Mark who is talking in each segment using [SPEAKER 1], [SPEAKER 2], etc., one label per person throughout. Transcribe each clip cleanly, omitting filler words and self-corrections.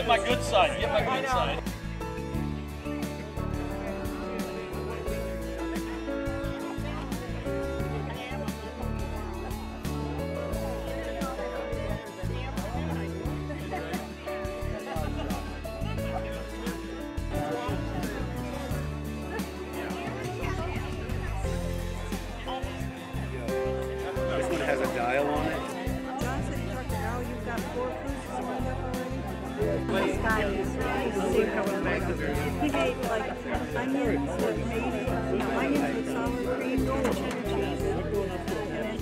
[SPEAKER 1] my good side. Get my good side.
[SPEAKER 2] This one has a dial on it.
[SPEAKER 3] John said he talked to Al. You've got 4 fruits lined up already. This guy is sick of them. He made like onions with maybe onions with sour cream, cheddar cheese, and then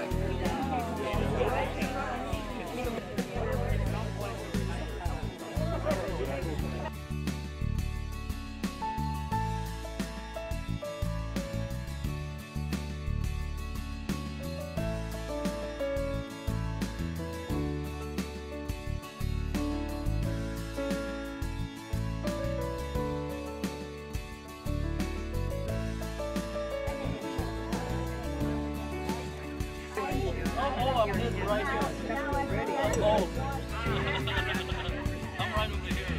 [SPEAKER 1] Oh, I'm sitting right here. Oh. I'm right over here.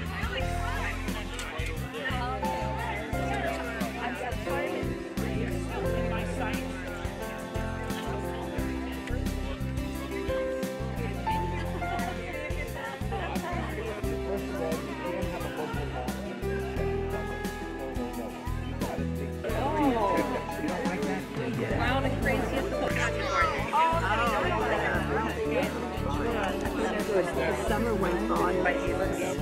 [SPEAKER 3] brown and crazy at the The summer went by.